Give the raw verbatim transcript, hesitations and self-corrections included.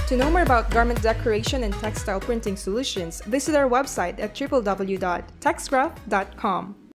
To know more about garment decoration and textile printing solutions, visit our website at w w w dot texgraff dot com.